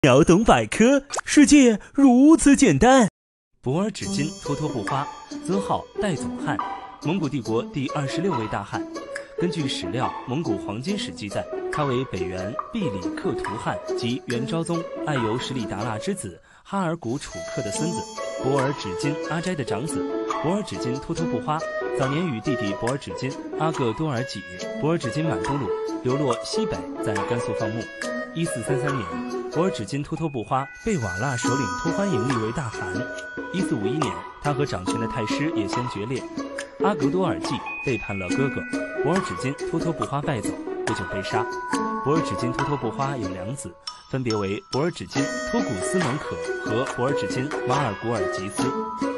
秒懂百科，世界如此简单。博尔只金脱脱不花，尊号代总汗，蒙古帝国第26位大汗。根据史料《蒙古黄金史》记载，他为北元毕里克图汗及元昭宗爱由什里达腊之子哈尔古楚克的孙子，博尔只金阿斋的长子。博尔只金脱脱不花，早年与弟弟博尔只金阿各多尔济、博尔只金满都鲁流落西北，在甘肃放牧。1433年，博尔只金脱脱不花被瓦剌首领托欢迎立为大汗。1451年，他和掌权的太师也先决裂，阿格多尔济背叛了哥哥，博尔只金脱脱不花败走，不久被杀。博尔只金脱脱不花有两子，分别为博尔只金托古斯蒙可和博尔只金瓦尔古尔吉斯。